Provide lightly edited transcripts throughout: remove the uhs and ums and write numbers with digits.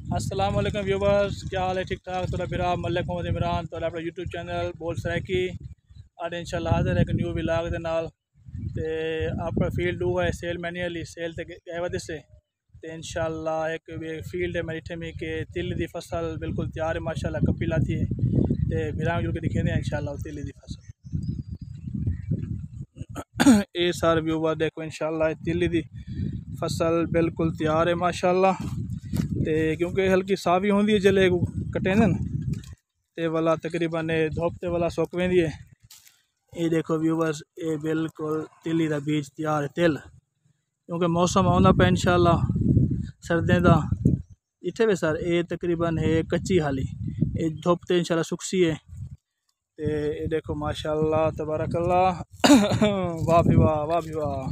अस्सलाम वालेकुम व्यूवर्स, क्या हाल है? ठीक ठाक। तो बिरा मलिक मोहम्मद इमरान तो अपना यूट्यूब चैनल बोल सराकी अज इंशाल्लाह हाजिर है एक न्यू विलाग दे नाल। ते आप फील्ड हुआ है सेल मैनुअली सेल ते गए वजह से ते इंशाल्लाह एक फील्ड है मेरी ठेमी के तिल दी फसल बिल्कुल तैयार है माशाल्लाह कपी लाती है ते बिरा जो के दिखे हैं इंशाल्लाह तिल दी फसल ये सारे व्यूवर देखो इंशाल्लाह तिल दी फसल बिल्कुल तैयार है माशाल्लाह। ते क्योंकि हल्की सावी होंगी है जल्ले कटें ते वाला तकरीबन धुप ते वाला सुक वेंदी है। ये देखो व्यूवर्स ये बिल्कुल तिली का बीज तैयार है तिल क्योंकि मौसम आंदा पे इंशाल्लाह सर्दियों का इतने भी सर ये तकरीबन है कच्ची हाली ये धुप ते इंशाल्लाह सुकसी है। ते ये देखो माशाल्लाह तबारकल्लाह वाह भी वाह वाह भी वाह।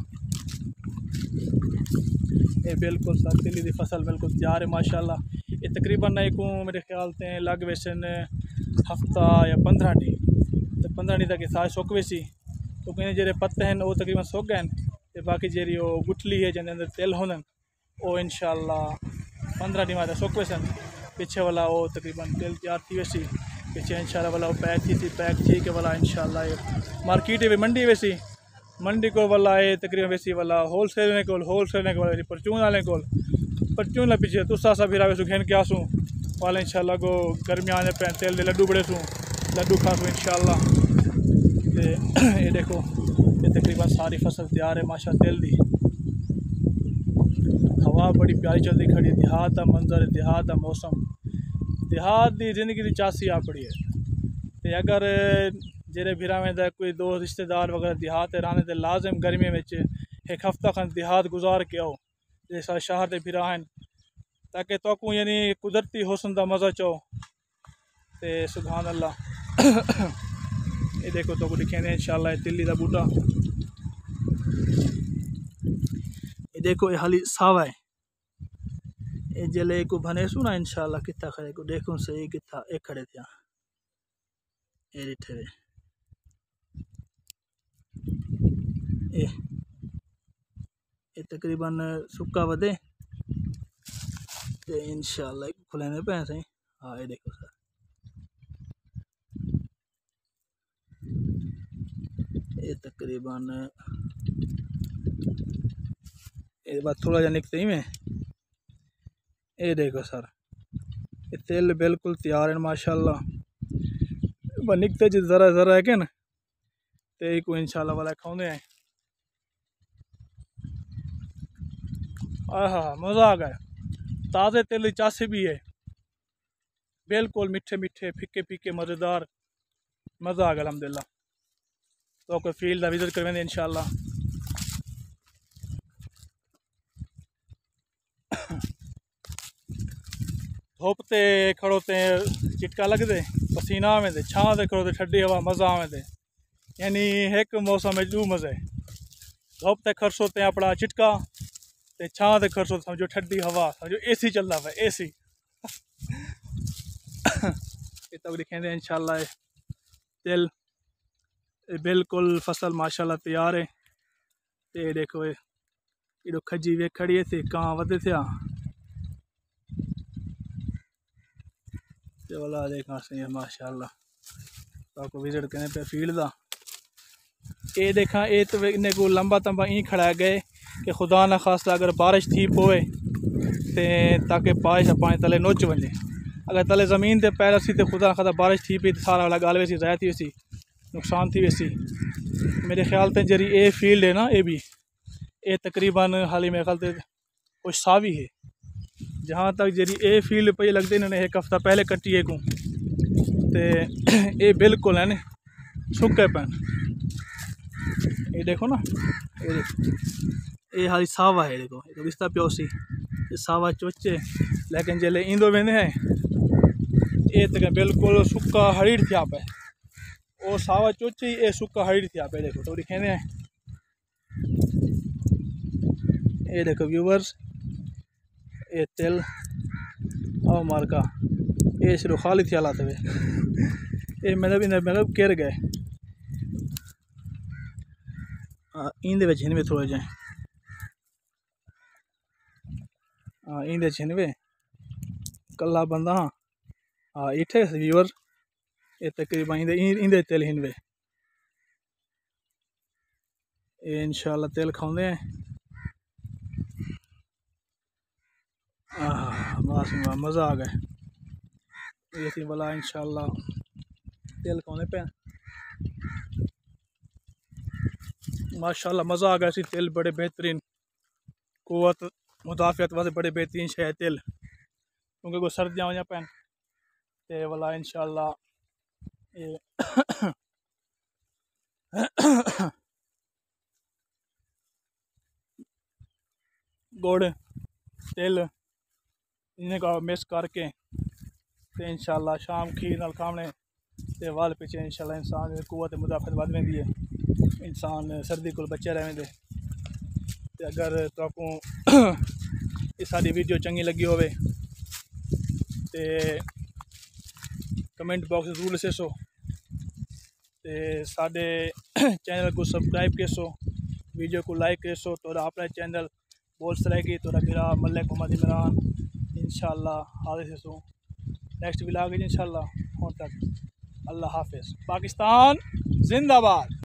ये बिल्कुल सर तिली की फसल बिल्कुल तैयार है माशाल्लाह। ये तकरीबन एक मेरे ख्याल से लग वैसन हफ्ता या 15 डी तो 15 डी तक सारे सुक वैसी क्योंकि जो पत्ते हैं वो तकरीबन सुक गए तो बाकी जी गुठली है जिन्हें अंदर तिल होने वो इंशाल्लाह 15 डी में सुक वैसन पिछे वाला वो तकरीबन तिल तैयार थी वैसी पिछे इंशाल्लाह वाला वो पैक थी पैक थी के वाला इंशाल्लाह मार्केट भी मंडी वैसी मंडी को वाला है तकरीबन वैसी वाला होलसेल ने को वाले परचून वाले को परचून पीछे तुसा सा फिर आवे घेन के आसूँ वाले इंशाल्लाह को गर्मी आने पे तेल दे लड्डू बड़े सूँ लड्डू खासूँ इंशाल्लाह। ये देखो ये तकरीबन सारी फसल तैयार है माशा तेल दी हवा बड़ी प्यारी चलती खड़ी देहात का मंजर देहात का मौसम देहात की जिंदगी की चासी आ पड़ी है। तो अगर जेरे भिरा में कोई दो रिश्तेदार वगैरह देहात रहने तो लाजम गर्मी में एक हफ्ता खन देहात गुजार के आओ जैसा शहर के भिरा हैं ताकि तो यानी कुदरती हुस्न का मज़ा चो ते सुभान अल्लाह। ये देखो तो दिखे इंशाल्लाह तिल्ली का बूटा ये देखो ये हाली सावा है ये जले को भने सुना इंशाल्लाह कितना खड़े को देखो सही कितना एक खड़े थे ये रिठे ये तकरीबन सुक्का वधे तो इंशाल्लाह खुलेने पे सही। हाँ ये देखो सर ये तकरीबन ये बात थोड़ा जा निकते ही में ये देखो सर ये तेल बिल्कुल तैयार है माशाल्लाह निकते जी ज़रा ज़रा है क्या ना तो को इंशाल्लाह वाला खाने हैं। हाँ मज़ा आ गया ताज़े तेल चासे भी है बिल्कुल मीठे मीठे फीके फीके मज़ेदार मज़ा आ गया अल्हम्दुलिल्लाह। तो कोई फील्ड का विजिट करवेंगे इंशाल्लाह। धुप ते खड़ोते चिटका लगते पसीना में दे छां ते खड़ोते ठंडी हवा मज़ा आवे दे यानी एक मौसम में दू मज़े धुप ते खरसोते अपना चिटका ते छां ते खरसोते समझो ठंडी हवा समझो एसी चलता पे एसी। ये तब दिखेंगे इंशाल्लाह तिल बिल्कुल फसल माशाल्लाह तैयार है। ते देखो ये खजी वे खड़ी थे कहाँ वधे थे वाला देखना सही है माशाल्लाह। तो आपको विजिट करने पे फील्ड का ये देखा ये तो इन्हें को लंबा तंबा ई खड़ा गए कि खुदा ना खास्ता अगर बारिश थी पोए ते ताकि बारिश पानी तले नोच वजे अगर तले ज़मीन ते पैर सी तो खुदा खासा बारिश थी पी तो सारा वाला गाल वैसी ज़ाया थी वैसी नुकसान थी वैसी। मेरे ख्याल से जरी ये फील्ड है ना ये भी ये तकरीबन हाल ही मेरे ख्याल से कुछ सावी है जहाँ तक जरी ये फील्ड पे लगते इन्होंने एक हफ्ता पहले कट्टी है को ते ये बिल्कुल है न सुके पैन ये देखो ना ये हाली सावा है देखो ये रिश्ता प्योसी ये सावा चोचे लेकिन जल्द ईंदो वेंदे हैं ये तक बिल्कुल सुक्का हरीड़ थिया पे वो सावा चोचे ये सुक्का हरीड़ थिया पे देखो तो दिखे हैं। ये देखो व्यूवर्स ये तेल और मार्का ये सिर्फ खाली थी हालात में ये मतलब केर गए इंदे हिनवे थोड़े जाए इंदे हिनवे कल्ला बंदा हाँ हाँ इठे व्यूअर ये तकरीबन इंदे तेल हिनवे ये इंशाल्लाह तेल खाते हैं। माशाल्लाह मज़ा आ गया ये थी वाला इंशाल्लाह तेल खाने पे माशाल्लाह मज़ा आ गया सी तेल बड़े बेहतरीन कुव्वत मुदाफ़ियत वास्ते बड़े बेहतरीन शे तेल क्योंकि कोई सर्दियाँ वजह पैन ते वाला इंशाल्लाह ये गुड़ तेल इन्हें का मिक्स करके ते इंशाल्लाह शाम खीर नाल खाने ते वाल पीछे इंशाल्लाह इंसान कुव्वत मुदाफ़ियत बढ़ वेंदी है इंसान सर्दी को बचे रहेंदे। ते अगर तुहानू ये सारी वीडियो चंगी लगी होवे ते कमेंट बॉक्स जरूर लिखो ते साडे चैनल को सब्सक्राइब करो वीडियो को लाइक करो तो अपना चैनल बोल्स रहेगी तो मेरा मलिक मोहम्मद इमरान इंशाल्लाह हाजिर सो नेक्स्ट व्लॉग इंशाल्लाह हों तक अल्लाह हाफिज़। पाकिस्तान जिंदाबाद।